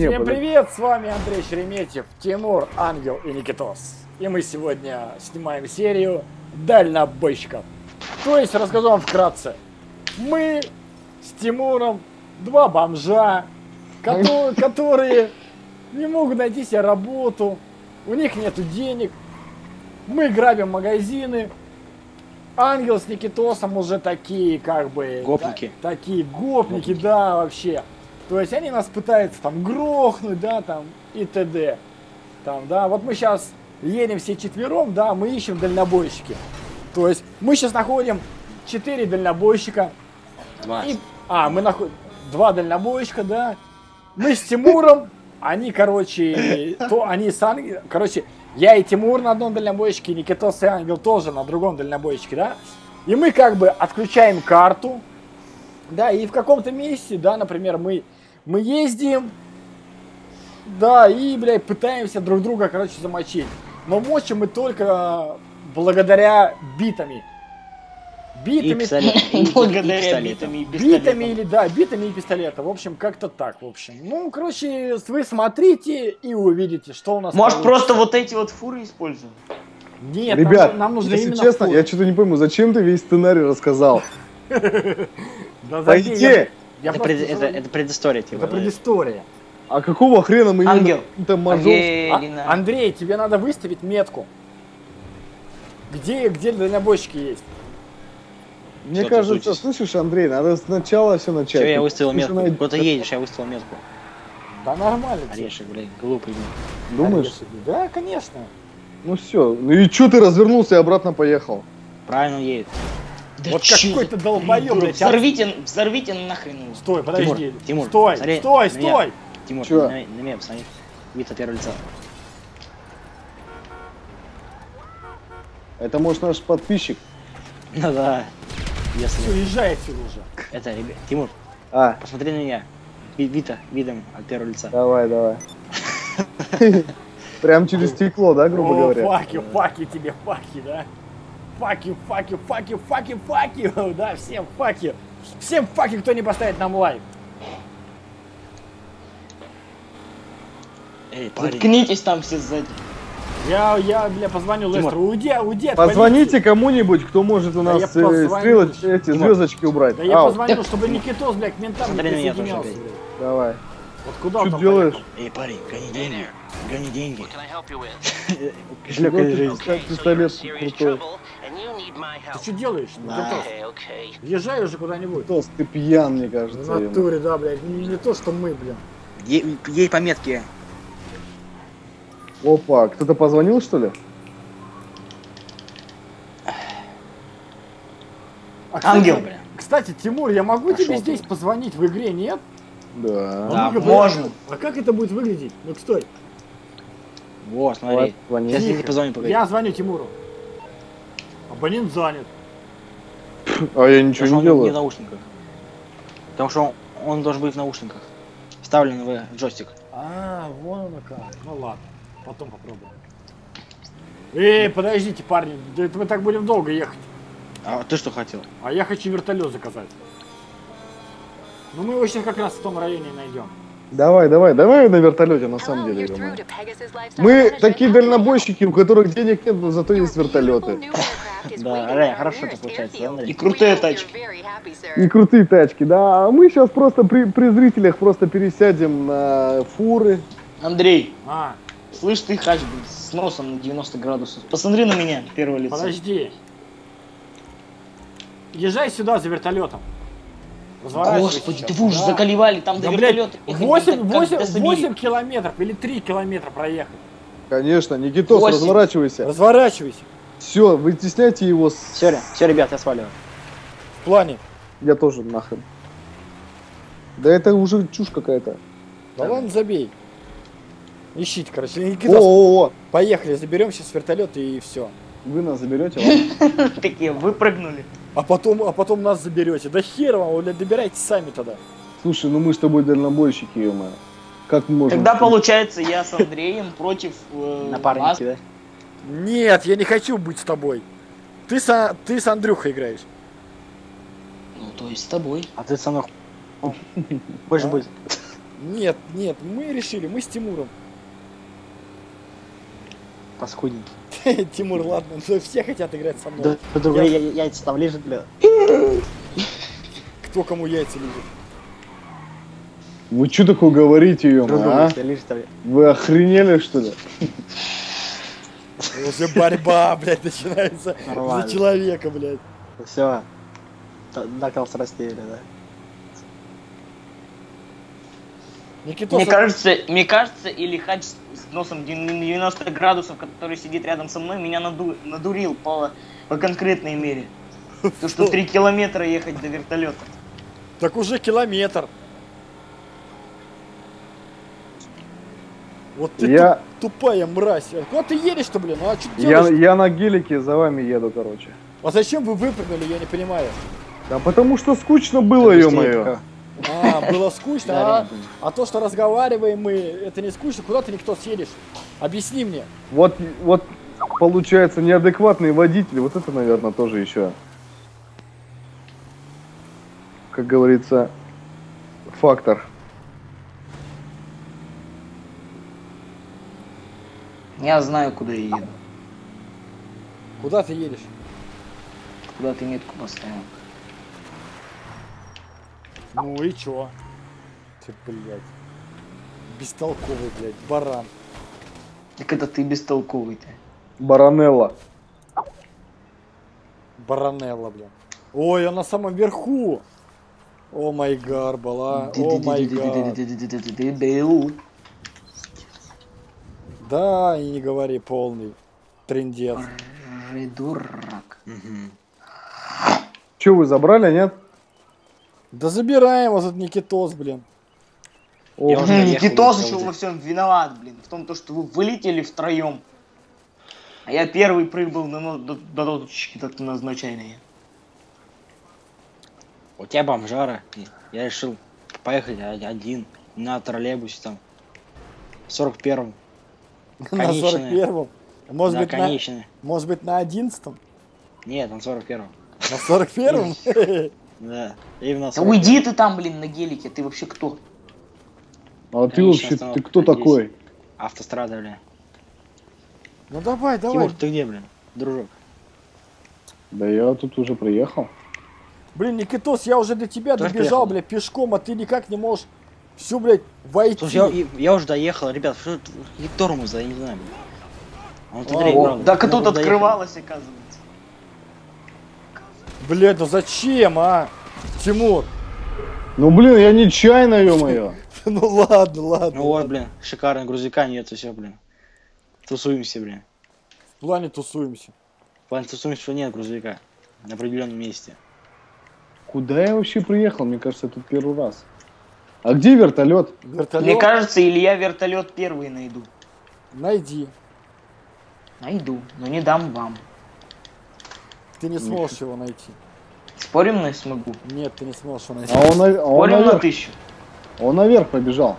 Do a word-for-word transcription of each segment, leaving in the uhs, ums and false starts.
Не, Всем подожди. привет, с вами Андрей Шереметьев, Тимур, Ангел и Никитос. И мы сегодня снимаем серию дальнобойщиков. То есть, расскажу вам вкратце. Мы с Тимуром два бомжа, которые, которые не могут найти себе работу, у них нету денег. Мы грабим магазины. Ангел с Никитосом уже такие, как бы... Гопники. та- такие гопники, да, вообще. То есть они нас пытаются там грохнуть, да, там и т.д. Там, да, вот мы сейчас едем все четвером, да, мы ищем дальнобойщики. То есть мы сейчас находим четыре дальнобойщика. Два. И, а, мы находим два дальнобойщика, да. Мы с Тимуром, они, короче, то они с Ангелом, короче, я и Тимур на одном дальнобойщике, Никитос и Ангел тоже на другом дальнобойщике, да. И мы как бы отключаем карту, да, и в каком-то месте, да, например, мы, мы ездим, да, и, блядь, пытаемся друг друга, короче, замочить. Но мочим мы только благодаря битами. И Битами, пистолет. И- и Благодаря пистолетом. битами и битами пистолетом. или, да, битами и пистолетом. В общем, как-то так, в общем. Ну, короче, вы смотрите и увидите, что у нас Может, получится. просто вот эти вот фуры используем? Нет, Ребят, нам, нам нужно если именно честно, фур. я что-то не пойму, зачем ты весь сценарий рассказал? Да, По забей, я- идее, я Это, просто пред- это, говорю, это предыстория, типа. это да. предыстория. а какого хрена мы Ангел. именно каким-то моржом- А, Ангелина. Андрей, тебе надо выставить метку. Где, где дальнобойщики есть? Мне Что ты кажется, шутишь? слышишь, Андрей, надо сначала все начать. Все, я Ты выставил слышишь, метку. она- Куда ты едешь, я выставил метку. Да нормально. тебе. Орешек, блядь, глупый. блин. Думаешь? Орешек. Да, конечно. Ну все. Ну и что ты развернулся и обратно поехал? Правильно он едет. Да Вот чё какой-то за долбоёб, придурок? блядь, а? Взорвите, взорвите нахрен его. Стой, подожди. Тимур, стой, смотри стой, на меня. стой. Тимур, Чё? на, на меня посмотри. Вид от первого лица. Это может наш подписчик. Ну да. Все, Если... езжай отсюда уже. Это, ребят, Тимур, А, посмотри на меня. Ви- Вита, видом от первого лица. давай, давай. Прям через стекло, да, грубо О, говоря? факи, факи тебе, факи, да? Факи, факи, факи, факи, факи, да, всем факи. Всем факи, кто не поставит нам лайк. Эй, парень. Заткнитесь там все сзади. Я, я, бля, позвоню Тимур. Лестеру. Уйди, уйди от Позвоните полиции. кому-нибудь, кто может у Да нас я э, позвоню. стрелоч- эти Тимур. звездочки убрать. Да я Ау, позвоню, чтобы Никитос, бля, к ментам не Смотри на меня тоже, присоединялся, блядь. блядь. давай. Вот куда Что он там делаешь? поехал? Эй, парень, гони деньги. Гони деньги. Кошелек Кошелек лежит. жизни. Как пистолет крутой. Ты что делаешь? Да. Никитос? Езжай уже куда-нибудь. Тос, ты пьян, мне В кажется. ему. натуре, да, блядь. Не, не то, что мы, блин. Е- Ей по метке. Опа, кто-то позвонил, что ли? А, кстати, Ангел. Бля. Кстати, Тимур, я могу Пошёл тебе ты. здесь позвонить в игре, нет? Да. Да, Ну-ка, можно. А как это будет выглядеть? Ну стой. Вот, смотри. Давай, звони. Сейчас я Тихо. тебе позвоню, погоди. Я звоню Тимуру. Абонент занят. А я Потому ничего что не он не в делаю. наушниках. Потому что он, он должен быть в наушниках. Вставлен в джойстик. А, вон оно как. Ну ладно, потом попробуем. Эй, подождите, парни, да это мы так будем долго ехать. А ты что хотел? А я хочу вертолет заказать. Ну мы его сейчас как раз в том районе найдем. Давай, давай, давай на вертолете, на самом деле. думаю. Мы такие дальнобойщики, у которых денег нет, но зато есть вертолеты. Да, реально, хорошо это получается, да, Андрей? И крутые тачки. И крутые тачки, да. А мы сейчас просто при, при зрителях просто пересядем на фуры. Андрей, А, слышь ты хач, блин, с носом на девяносто градусов. Посмотри на меня, первое лицо. подожди. Езжай сюда за вертолетом. Разворачивайся Господи, сейчас. да вы уже Да. заколебали, там Да, до блядь, вертолета. ехать восемь, как до восемь, Сибири. восемь километров или три километра проехать. Конечно, Никитос, Восемь. разворачивайся. Разворачивайся. Все, вытесняйте его с... Все, все, ребят, я сваливаю. В плане. Я тоже нахрен. Да это уже чушь какая-то. Да ладно, забей. Ищите, короче. Никитос, О-о-о, поехали, заберем сейчас вертолет и все. вы нас заберете, ладно? Такие, выпрыгнули. А потом, а потом нас заберете. Да хер вам, блядь, добирайтесь сами тогда. Слушай, ну мы с тобой дальнобойщики, ё Как мы можем... Тогда получается я с Андреем против э, вас. Напарники, да? Нет, я не хочу быть с тобой. Ты с, ты с Андрюхой играешь. Ну, то есть с тобой. А ты со мной хочешь быть? Нет, нет, мы решили, мы с Тимуром. Паскудненький. Тимур, ладно, но все хотят играть со мной. Да, другой я... яйца там лежит, бля. Кто кому яйца лежит? Вы что такое говорите, ё а? Лежит там. Вы охренели, что ли? Уже борьба, блядь, начинается Нормально. за человека, блядь. Все. Накал с растения, да. Никитос, Мне кажется, мне кажется, или хач с носом девяносто градусов, который сидит рядом со мной, меня наду, надурил по, по конкретной мере. То, что три километра ехать до вертолета. так уже километр. Вот ты Я- туп- тупая мразь. А куда ты едешь-то, блин? Ну а что ты Я, делаешь? я на гелике за вами еду, короче. А зачем вы выпрыгнули, я не понимаю. Да потому что скучно было, ё-моё. А, было скучно, Да, а, реально. а то, что разговариваем мы, это не скучно, куда ты никто съедешь? Объясни мне. Вот, вот получается неадекватные водители, вот это, наверное, тоже еще, как говорится, фактор. Я знаю, куда я еду. Куда ты едешь? Куда ты метку поставил. Ну и чё? Ты, блядь. Бестолковый, блядь, баран. Так это ты бестолковый-то. Баронелла. Баранелла, блядь. Ой, он на самом верху. О май гарбал, а. О май гад. Да, и не говори, полный трындец. Дурак. Че, вы забрали, нет? Да забираем вот этот Никитос, блин. Я Ох, уже доехал, Никитос я еще уже. во всем виноват, блин. В том, то, что вы вылетели втроем. А я первый прыгал на но- до, до точки назначения. У тебя бомжара. Я решил поехать о- один на троллейбусе там. В сорок первом. На Конечная. сорок первом. Может Да, быть, на, конечная. может быть, на одиннадцатом? Нет, на сорок первом. На сорок первом? Да, именно Да сорок уйди первом. ты там, блин, на гелике. Ты вообще кто? а ты Конечно, вообще, ты остановка кто здесь. такой? Автострада, бля. Ну давай, давай. Тимур, ты где, блин? Дружок. Да я тут уже приехал. Блин, Никитос, я уже до тебя Тоже добежал, приехал? блядь, пешком, а ты никак не можешь всю, блядь, войти. Слушай, я, я- я уже доехал, ребят, что это? И тормоза, я не знаю, блин. А вот А, Андрей, о, правда, Так я тут уже доехал. открывалось, оказывается. Блядь, ну зачем, а? Тимур, Ну блин, я нечаянно, ё-моё. ну ладно, ладно. Ну вот, ладно. блин, шикарно, грузовика нет, все, блин. Тусуемся, блин. В плане тусуемся. В плане тусуемся, что нет грузовика. На определенном месте. Куда я вообще приехал? Мне кажется, я тут первый раз. А где вертолет? Вертолет Мне кажется, или я вертолет первый найду. найди. Найду, но не дам вам. Ты не сможешь его найти. Спорим, на смогу? Нет, ты не сможешь его найти. А он, на- а он Спорим на наверх, тысячу. он наверх побежал.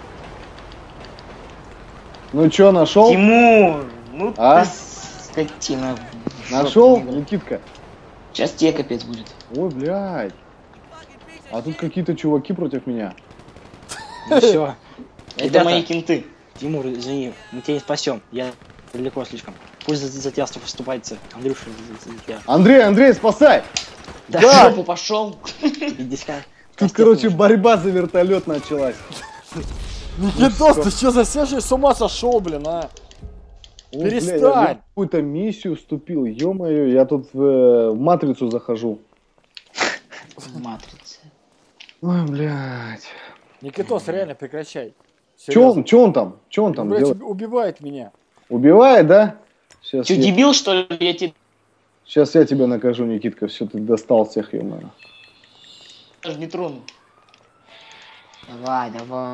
Ну чё, нашел? Тимур, ну А? ты скотина. Нашел, Жопа, Никитка? Сейчас тебе капец будет. Ой, блядь. А тут какие-то чуваки против меня. Ну все. Это Ребята, мои кенты. Тимур, извини, мы тебя не спасем. Я далеко слишком. Пусть за, за тебя вступается. Андрюша, за, за тебя. Андрей, Андрей, спасай! Да, Да. в жопу пошел. Иди ска- Тут, костец короче, нужен. борьба за вертолет началась. Никитос, ты что, совсем с ума сошел, блин, а? О, бля, я Перестань. в какую-то миссию вступил. Ё-моё, я тут в, э, в матрицу захожу. Матрица. Ой, блядь. Никитос, реально прекращай. Чё он, чё он там? Чё он там Блядь, делает? убивает меня. Убивает, да? Сейчас Че, я, дебил, что ли? Я тебе щас я тебя накажу, Никитка. Все, ты достал всех, ё-моё. даже не трону. Давай, давай.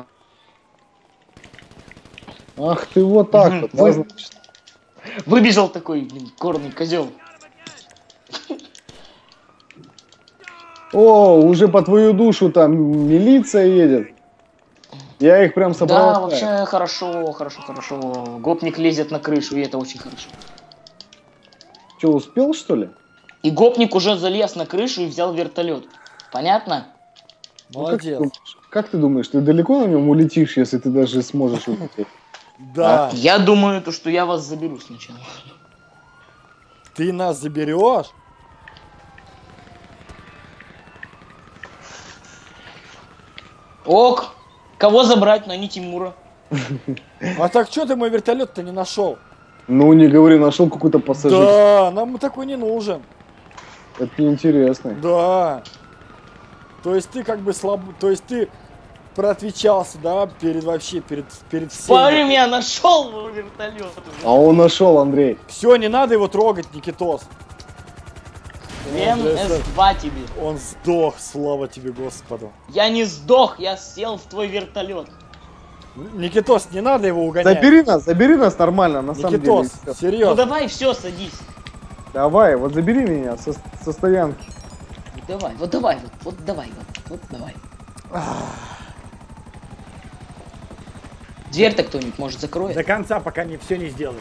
Ах ты вот так Мгм, вот. вы- да, значит. Выбежал такой, блин, горный козел. О, уже по твою душу там милиция едет. Я их прям Да, собрал. вообще хорошо, хорошо, хорошо. Гопник лезет на крышу, и это очень хорошо. Че, успел, что ли? И гопник уже залез на крышу и взял вертолет. Понятно? Ну, как, ты Молодец. думаешь, как ты думаешь, ты далеко на нем улетишь, если ты даже сможешь улететь? Да. Я думаю, то, что я вас заберу сначала. Ты нас заберешь? Ок. Кого забрать, но не Тимура. А так что ты мой вертолет-то не нашел? Ну, не говори, нашел какой-то пассажир. Да, нам такой не нужен. Это неинтересно. Да. То есть ты как бы слаб... То есть ты проотвечался, да, перед вообще, перед, перед Парень всеми. меня нашел в вертолет. А он нашел, Андрей. Все, не надо его трогать, Никитос. эм эс два тебе. Он сдох, слава тебе, Господу. Я не сдох, я сел в твой вертолет. Никитос, не надо его угонять. Забери нас, забери нас нормально, на самом деле. Никитос, Ну серьезно. давай, все, садись. Давай, вот забери меня со, со стоянки. Давай, вот давай, вот, вот давай, вот, вот давай. Дверь-то кто-нибудь, может, закроет? До конца, пока не все не сделаю.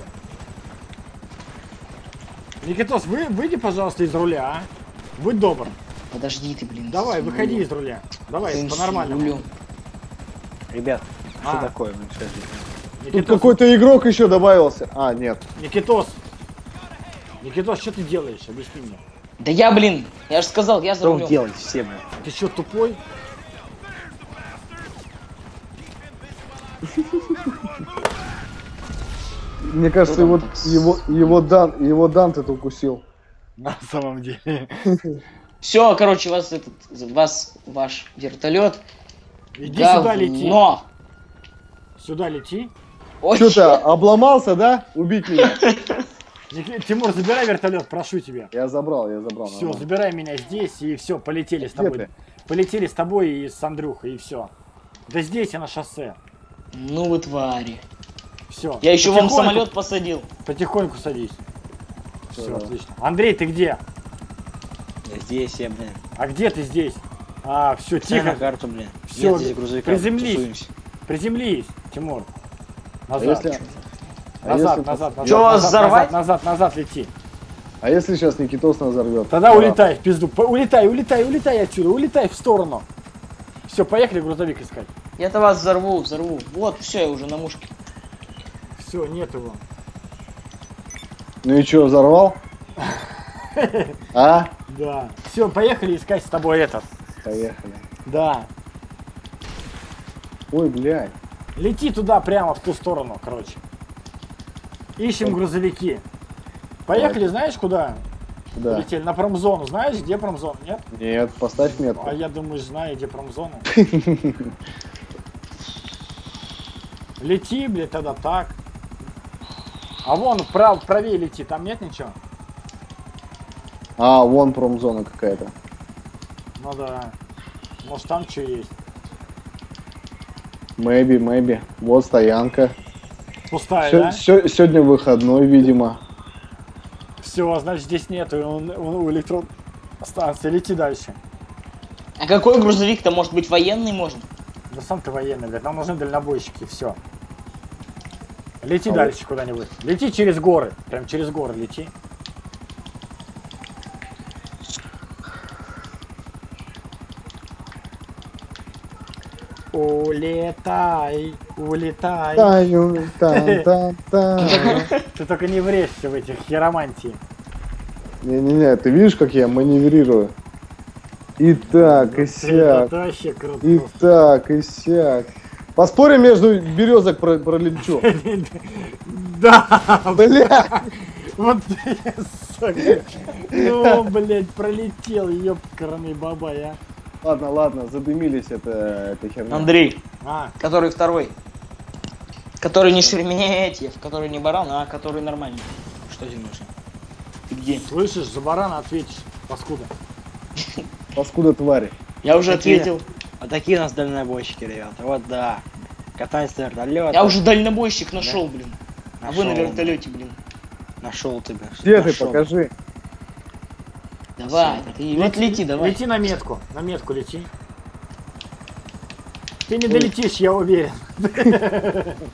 Никитос, вы, выйди, пожалуйста, из руля, а? Будь добр. Подожди ты, блин. Давай, с выходи рулем. из руля. Давай, Ты с по-нормальному. рулем. Ребят, что А. такое? Вы что, Тут Никитос, какой-то игрок еще добавился. А, нет. Никитос. Никитос, что ты делаешь? Объясни мне. Да я, блин, я же сказал, я за Что вы рулем. делаете все, блин? Ты что, тупой? Мне кажется, там его, так с- его, его, дан, его Данте тут укусил. На самом деле. Все, короче, вас этот, вас ваш вертолет. Иди сюда лети. Но. Сюда лети. Что ты, обломался, да? Убить меня? Ники- Тимур, забирай вертолет, прошу тебя. Я забрал, я забрал. Все, нормально. забирай меня здесь и все, полетели с Где тобой. ты? Полетели с тобой и с Андрюхой, и все. Да здесь я на шоссе. Ну вы твари. Все. Я еще вам самолет посадил. Потихоньку садись. Все, Да. отлично. Андрей, ты где? Я здесь, я, блин. А где ты здесь? А, все, Тихо. На тихо. карту, блин. Всё, Нет здесь грузовика. приземлись. тусуемся. Приземлись, Тимур. А Назад. если, а Назад, если- назад, назад. Чё, вас назад, взорвать? Назад, назад, назад лети. а если сейчас Никитос нас взорвет? Тогда Да. улетай в пизду. По- Улетай, улетай, улетай отсюда, улетай в сторону. Все, поехали грузовик искать. Я-то вас взорву, взорву. Вот, все, я уже на мушке. Все, нет его. Ну и что, взорвал? А? Да. Все, поехали искать с тобой этот. Поехали. Да. Ой, блядь. Лети туда прямо в ту сторону, короче. Ищем грузовики. Поехали, знаешь куда? Да. Полетели на промзону. Знаешь, где промзона? Нет? Нет, поставь метку. А я думаю, знаю, где промзона. Лети, блядь, тогда так. А вон, прав, правее лети, там нет ничего? А, вон промзона какая-то. Ну да. Может там что есть? Maybe, maybe. Вот стоянка. Пустая, Сё- да? сё- сегодня выходной, видимо. Все, значит здесь нету, он, он у электростанции. Лети дальше. А какой грузовик-то, может быть, военный может? Да сам ты военный, блядь, нам нужны дальнобойщики, все. Лети А дальше куда-нибудь. Лети через горы, прям через горы лети. Улетай, улетай. Таю, та, та, та. Ты только не врежься в этих хиромантии. Не-не-не, ты видишь, как я маневрирую? И так, и сяк. Это вообще круто. И так, и сяк. Поспорим, между березок про пролечу. Да, Бля! вот ты, сука. Ну, блядь, пролетел, ёбкарный бабай, а. Ладно, ладно, задымились это, это херня. Андрей, А, который второй. Который не Шереметьев, который не баран, а который нормальный. Что тебе нужно? Ты где? слышишь, за барана ответишь, паскуда. Паскуда твари. Я уже Такие- ответил. Вот такие у нас дальнобойщики, ребята. Вот да. Катаемся на вертолете. Я уже дальнобойщик нашел, блин. А вы на Нашёл, вертолете, блин. Нашел ты, блин. Где ты, Нашёл. покажи. Давай, ты вот лети, давай. Лети на метку, на метку лети. Ты не долетишь, я уверен.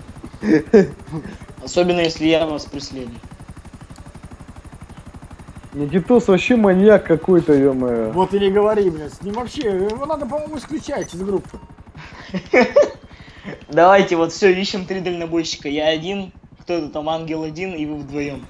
Особенно если я вас преследую. Никитос вообще маньяк какой-то, ё-моё. Вот и не говори, блин, с ним вообще, его надо, по-моему, исключать из группы. Давайте вот все, ищем три дальнобойщика. Я один, кто-то там ангел один, и вы вдвоем.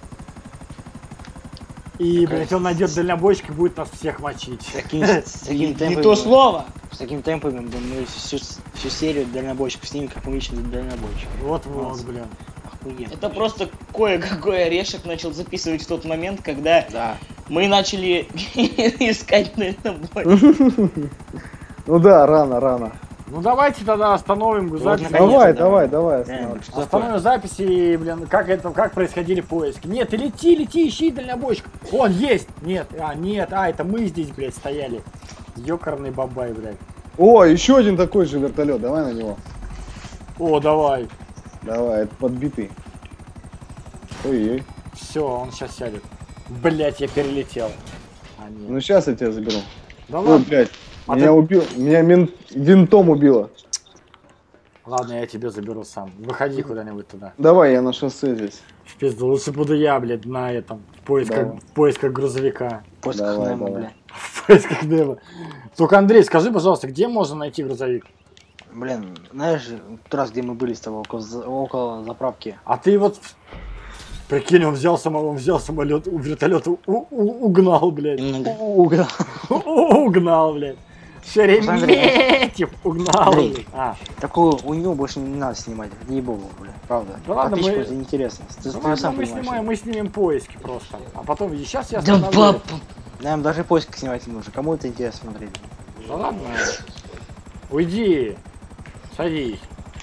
И, блядь, он найдет дальнобойщик и будет нас всех мочить. С таким, с таким Не темпами, то слово. с таким темпами мы всю, всю серию дальнобойщиков снимем, как мы ищем дальнобойщиков. Вот-вот, блин. Охуенно. Это просто кое-какой орешек начал записывать в тот момент, когда Да. мы начали искать дальнобойщика. Ну да, рано, рано. Ну давайте тогда остановим Вот запись. наконец-то, Давай, давай. давай, давай. Да, остановим. что такое? Остановим запись и, блин, как это, как происходили поиски. Нет, ты лети, лети, ищи дальнобойщик. Он есть. Нет, а, нет, а, это мы здесь, блядь, стояли. Ёкарный бабай, блядь. О, еще один такой же вертолет, давай на него. О, давай. Давай, это подбитый. Ой-ой. Все, он сейчас сядет. Блять, я перелетел. А, нет. Ну сейчас я тебя заберу. Да Ой, ладно, блядь. А Меня ты- убил. Меня мин- винтом убило. ладно, я тебе заберу сам. Выходи куда-нибудь туда. Давай, я на шоссе здесь. В пизду, лучше буду я, блядь, на этом. В поисках, Да. в поисках грузовика. В поисках Давай, Немо, давай. бля. В поисках Немо. Только, Андрей, скажи, пожалуйста, где можно найти грузовик? Блин, знаешь, тот раз, где мы были с тобой, около, за- около заправки. А ты вот... Прикинь, он взял самого, он взял самолет, у вертолета у- у- угнал, блядь. Немного. Угол. Угнал, блядь. Шереметьев угнал. Андрей. блядь. А, Такую у него больше не надо снимать, ей-богу, бля, правда. Да ладно, Подписчику мы- это неинтересно. Ты, ты ну, сам мы понимаешь. снимаем, мы снимем поиски просто. А потом, сейчас я Да остановлюсь. пап. Нам даже поиск снимать не нужно. Кому это интересно смотреть? Да ладно. Уйди. Садись.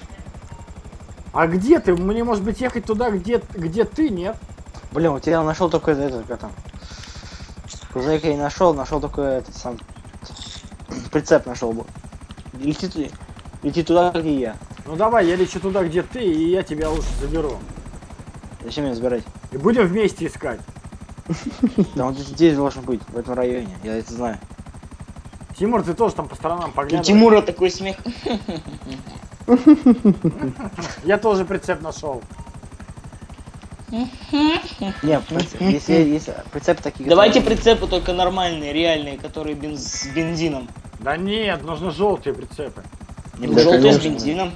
А где ты? Мне, может быть, ехать туда, где, где ты, нет? Блин, вот я нашел только этот, как там. Грузовик я не нашел, нашел только этот сам. Прицеп нашел бы. Лети, ту- лети туда, где я. Ну давай, я лечу туда, где ты, и я тебя лучше заберу. Зачем меня забирать? И будем вместе искать. Да он здесь должен быть, в этом районе, я это знаю. Тимур, ты тоже там по сторонам У поглядывай. Тимура такой смех. Я тоже прицеп нашел. Не, прицеп- если, если прицепы такие... Давайте которые- прицепы только нормальные, реальные, которые бенз- с бензином. Да нет, нужно желтые прицепы. Не, Да, Желтые с конечно. бензином.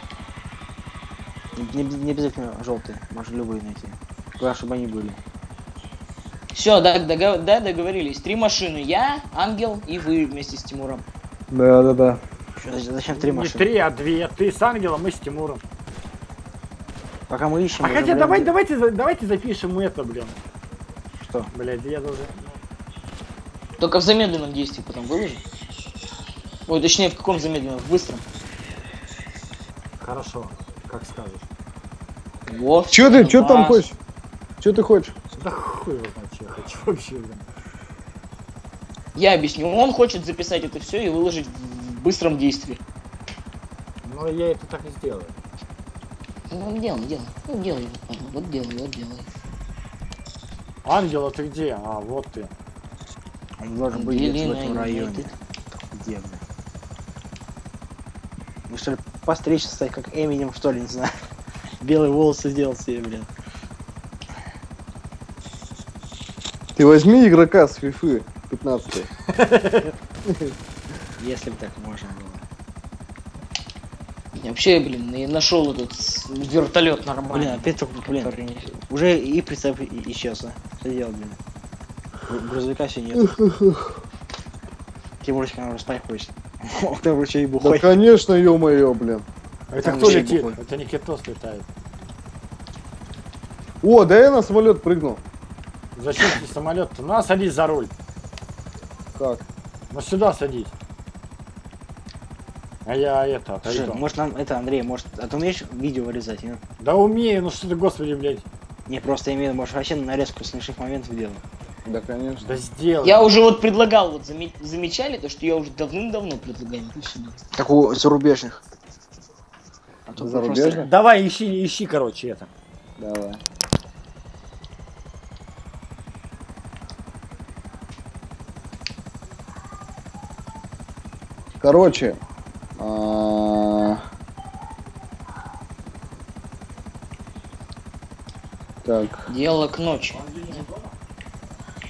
не, не обязательно желтые, можно любые найти. Главное, чтобы они были. Все, да, дого- да, договорились. Три машины. Я, Ангел и вы вместе с Тимуром. Да, да, да. Чё, зачем три Не машины? три, а две. Ты с Ангелом, мы с Тимуром. Пока мы ищем... А уже, хотя блин, давай, давайте, за- давайте запишем это, блин. Что? Блядь, я даже... Только в замедленном действии потом выложим. Ой, точнее, в каком замедленном? В быстром. Хорошо, как скажешь. Вот. Че ты, че там хочешь? Че ты хочешь? Да хуй его знает, что я хочу вообще, блин. Я объясню. Он хочет записать это все и выложить в быстром действии. Ну, я это так и сделаю. Ну, делай, делай. Ну, делай. Вот, вот делай, вот делай. Ангел, а ты где? А, вот ты. Он должен быть где-то в Ангелина этом районе. Юнайтед. Где, блин? Ну что ли, постричься стать как Эминем, что ли, не знаю. Белые волосы сделал себе, блин. Ты возьми игрока с фифы пятнадцать. Если бы так можно было. Я вообще, блин, и нашел этот с- вертолет Блин, нормальный. опять только, блин, уже и прицеп и- исчез, а. Что делать, блин? Гру- Грузовика все нет. Тимурочка, наверное, спать хочет. Он там вообще и Да бухой. конечно, ё-моё, блин. Это Там кто вообще летит? бухой. Это не Китос летает. О, да я на самолет прыгнул. Зачем ты самолет-то? На, садись за руль. Как? Ну сюда садись. А я это, Слушай, отойду. может нам, это, Андрей, может, а ты умеешь видео вырезать, нет? Да умею, ну что ты, господи, блядь. Не, просто я имею в виду, может, вообще нарезку смешных моментов делать. Да, конечно. Да сделай. Я уже вот предлагал, вот заме- замечали то, что я уже давным-давно предлагаю. это всё делать. Как у зарубежных. А то Зарубежных? просто- Давай, ищи, ищи, короче, это. Давай. Короче. а, Так. Дело к ночи.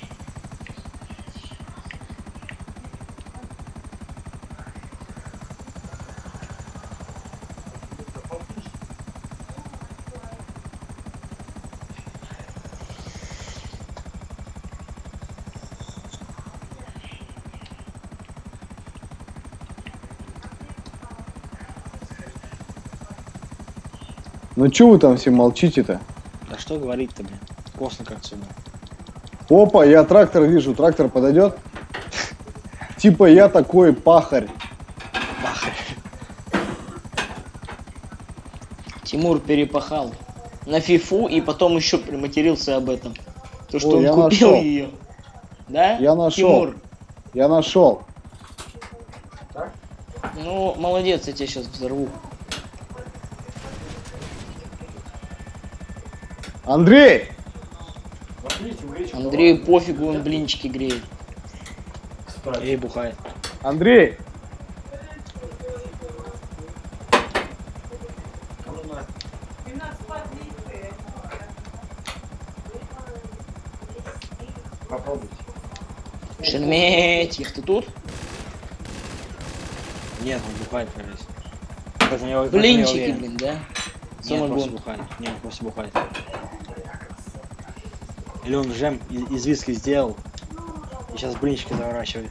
Ну чё вы там все молчите-то? Да что говорить-то, блин? Поздно как сюда. Опа, я трактор вижу, трактор подойдет. Типа я такой пахарь. Тимур перепахал на фифу и потом еще приматерился об этом. То, что Ой, он я купил нашел. ее. Да? Я нашел. Тимур, Я нашел. ну молодец, я тебя сейчас взорву. Андрей! Андрею пофигу, он блинчики греет. Эй, бухает. Андрей! Шереметьев, ты тут? Нет, он бухает, кажется. Поэтому я- поэтому я Блинчики, уверен. блин, да? Нет, просто Самогон. бухает. Нет, просто бухает. Или он джем из, из виски сделал. И сейчас блинчики заворачивает.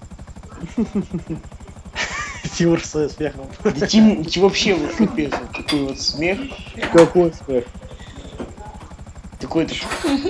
Тимур с смехом. Да Тим, Ти- вообще вот капец, вот такой вот смех. Какой смех? Такой-то.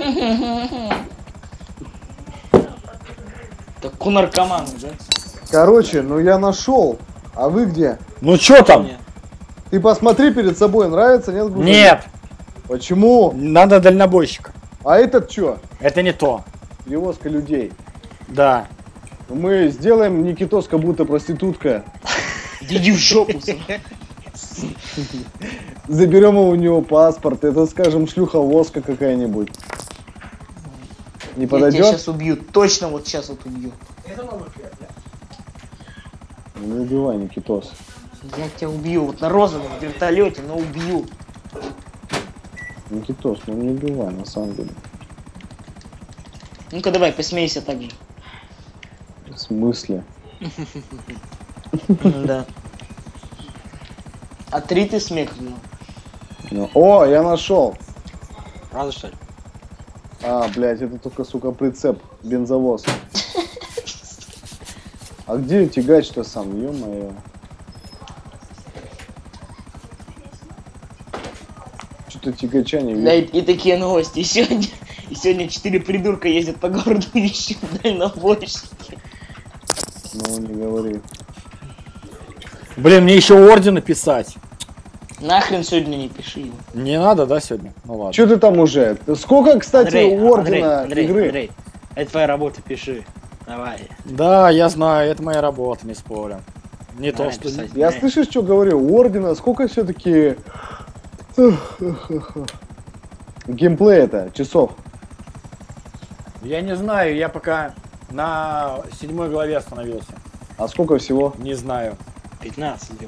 Так у наркомана, да? Короче, ну я нашел. А вы где? Ну чё там? Нет. Ты посмотри перед собой, нравится, нет? грузовик? Нет, Почему? надо дальнобойщика. А этот чё? Это не то. Перевозка людей. Да. Ну, мы сделаем Никитос как будто проститутка. Иди в жопу. сам. Заберем у него паспорт. Это, скажем, шлюховозка какая-нибудь. Не Я тебя подойдет? сейчас убью. Точно вот сейчас вот убью. Не убивай, Никитос. Я тебя убью. Вот на розовом вертолете, но убью. Никитос, ну не убивай, на самом деле. Ну-ка давай, посмейся так же. В смысле? Да. А три ты смех сделал. Ну, о, я нашел. Правда, что ли? А, блядь, это только, сука, прицеп, бензовоз. А где тягач-то сам, ё-моё? Что-то тягача не Да, и, вижу. и такие новости. И сегодня, и сегодня четыре придурка ездят по городу и ищут дальнобойщики. Ну, не говори. Блин, мне еще ордена писать. Нахрен сегодня не пиши его. Не надо, да, сегодня? Ну ладно. Че ты там уже? Сколько, кстати, Андрей, у ордена Андрей, Андрей, игры? Андрей, это твоя работа, пиши. Давай. Да, я знаю, это моя работа, не спорю. Не то, Давай что... писать. Я Андрей. слышишь, что говорю? У ордена сколько все-таки геймплей это часов? Я не знаю, я пока на седьмой главе остановился. А сколько всего? Не знаю. пятнадцать идет.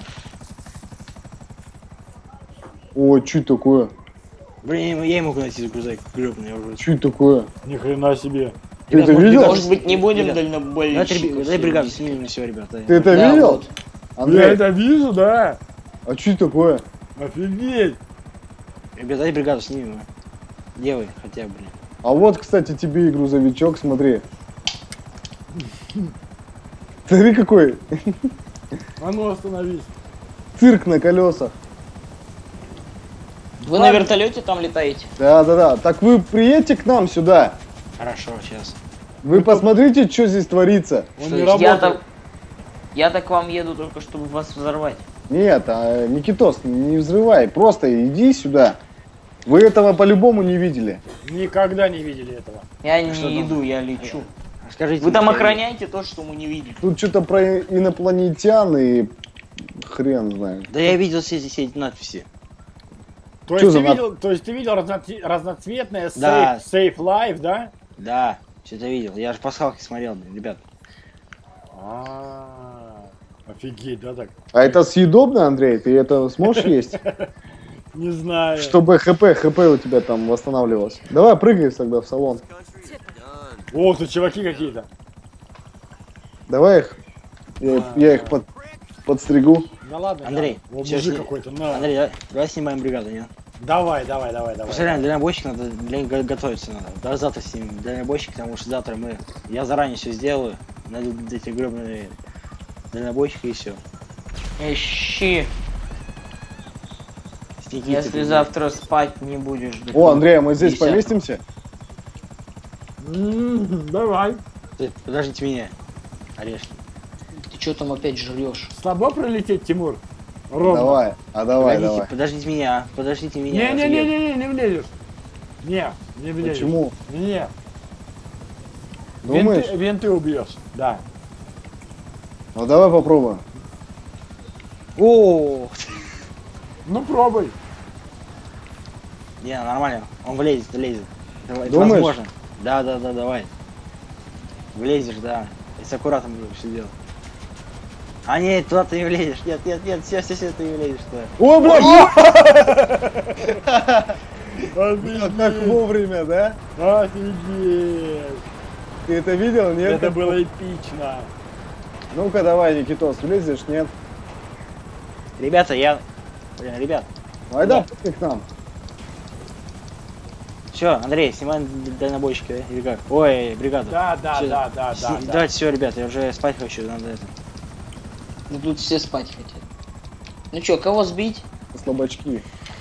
Ой, что это такое? Блин, я не могу найти грузовик, гребаный уже. Что это такое? Ни хрена себе. Ты это Ребят, может, видел? бригада- Может быть, не будем Ребят, Давайте, дальнобойщиков? ребят, дай бригаду снимем и все, ребята. Ты это Да, видел? вот. Я Андрей, это вижу, да. а что это такое? Офигеть. Ребят, дай бригаду снимем. Делай хотя бы, блин. А вот, кстати, тебе и грузовичок, смотри. Смотри, какой А ну остановись. цирк на колесах. Вы на вертолете там летаете? Да-да-да. Так вы приедьте к нам сюда. Хорошо, сейчас. Вы посмотрите, что здесь творится. Он Что не есть? Я-то... работает. Я-то к вам еду только, чтобы вас взорвать. Нет, а, Никитос, не взрывай. Просто иди сюда. Вы этого по-любому не видели. Никогда не видели этого. Я не что там? иду, я лечу. Скажите. Вы там мне, охраняете то, что мы не видим. Тут что-то про инопланетян и хрен знает. Да я видел все эти, все эти надписи. То Чё есть, за ты над- видел, то есть ты видел разноцве- разноцветное Да. Safe, Safe Life, да? Да, все это видел. Я же пасхалки смотрел, блин, ребят. А, офигеть, да так? А это съедобно, Андрей? Ты это сможешь есть? Не знаю. Чтобы ХП, ХП у тебя там восстанавливалось. Давай, прыгай тогда в салон. О, тут чуваки какие-то. Давай их. Я, я их под- подстригу. Да ладно. Андрей, да. О, всё, мужик сни- какой-то, на. Андрей, давай, давай снимаем бригаду, нет? Давай, давай, давай, давай. Просто реально, дальнобойщик надо для них го- готовиться надо. Даже завтра снимем дальнобойщик, потому что завтра мы. Я заранее все сделаю. Найду эти гребаные дальнобойщики и все. Ищи. Если завтра спать не будешь. О, Андрей, а мы здесь десятого. поместимся? М, Давай. Ты, подождите меня. Орешки. Ты что там опять жрешь? С тобой прилететь, Тимур? Ровно. Давай, а давай, подождите, давай. подождите меня. Подождите меня. Не-не-не-не, не влезешь. Не, не влезешь. Почему? Не. Думаешь? Винты, винты убьешь, да. Ну давай попробуем. О, Ну пробуй. не, нормально. Он влезет, влезет. Давай, это Думаешь? возможно. Да, да, да, давай. Влезешь, да. Если аккуратно будешь все делать. А нет, туда ты не влезешь. Нет, нет, нет, все, все, все, ты не влезешь туда. О, блядь! Офигеть. Как вовремя, да? Офигеть. Ты это видел, нет? Это было эпично. Ну-ка давай, Никитос, влезешь, нет? Ребята, я... Блин, ребят. Давай, да, пусти к нам. Все, Андрей, снимаем дальнобойщики, да? Или как? Ой, бригаду. Да, да, Всё. да, да, С- да, да. Давайте все, ребят, я уже спать хочу, надо это. Ну тут все спать хотят. Ну чё, кого сбить? Слабачки.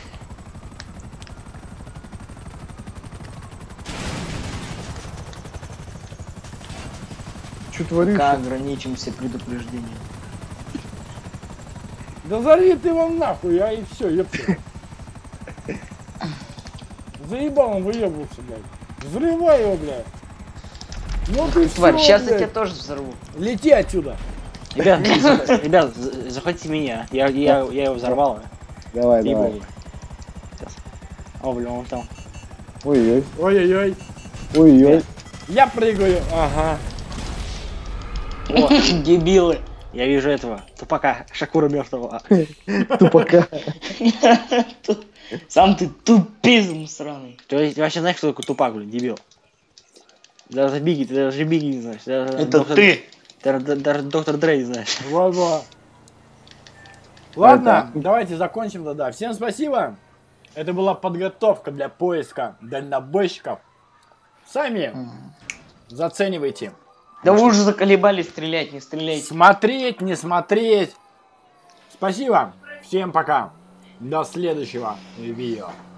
Что творишь? Пока ограничимся предупреждением. Да зарви ты его нахуй, а и все, ёпта. Заебал он выебывался, блядь. Взрывай его, блядь. Ну ты Тварь, всё, сейчас я блядь. тебя тоже взорву. Лети отсюда. Ребят, за- ребят, за- захватите меня. Я, я, я его взорвал. Давай, Ей-богу. давай. Сейчас. О, блин, он там. Ой-ой. Ой-ой-ой. Ой-ой. Я прыгаю. Ага. О, Дебилы. я вижу этого тупака Шакура мертвого. Тупака. Сам ты тупизм сраный. Ты, ты вообще знаешь, кто такой тупак, блин, дебил? Даже Бигги, ты даже Бигги не знаешь. Даже Это доктор- ты. Даже, даже доктор Дрей не знаешь. Вот-вот. Ладно, Это- давайте закончим тогда. Всем спасибо. Это была подготовка для поиска дальнобойщиков. Сами заценивайте. Да вы уже заколебались стрелять, не стреляйте. Смотреть, не смотреть. Спасибо. Всем пока. До следующего видео.